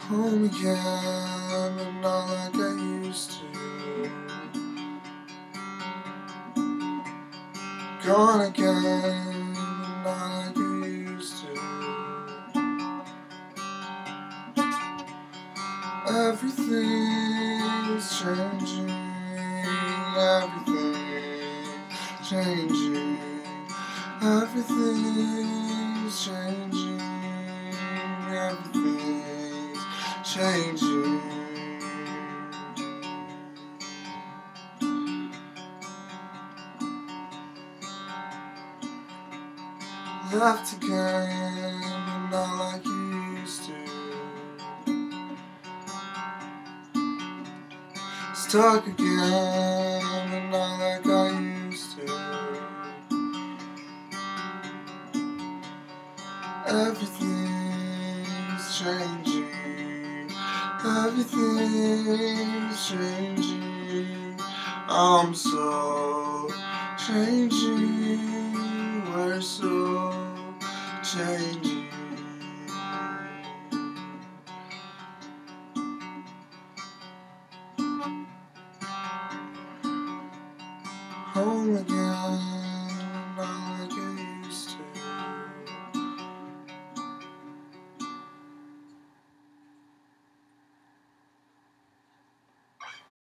Home again, but not like I used to. Gone again, but not like I used to. Everything's changing, everything's changing, everything's changing, everything's changing. Left again, but not like you used to. Stuck again, but not like I used to. Everything's changing, everything's changing. I'm so changing, we're so changing. Home again, not